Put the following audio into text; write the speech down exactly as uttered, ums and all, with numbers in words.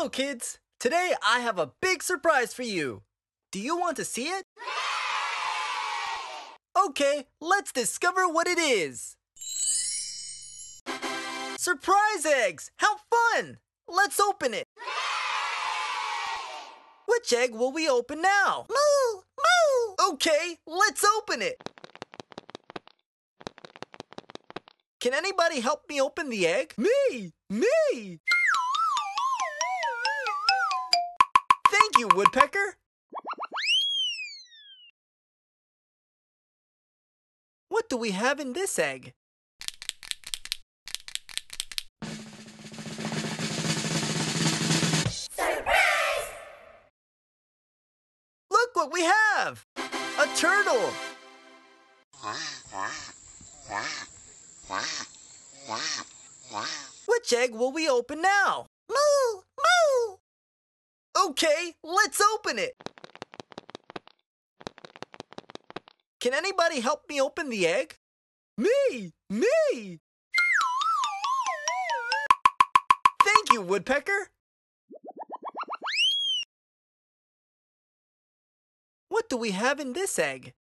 Hello, kids! Today I have a big surprise for you. Do you want to see it? Okay, let's discover what it is. Surprise eggs! How fun! Let's open it. Which egg will we open now? Moo! Moo! Okay, let's open it. Can anybody help me open the egg? Me! Me! Thank you, Woodpecker. What do we have in this egg? Surprise! Look what we have! A turtle! Which egg will we open now? Moo! Moo! Okay, let's open it. Can anybody help me open the egg? Me! Me! Thank you, Woodpecker. What do we have in this egg?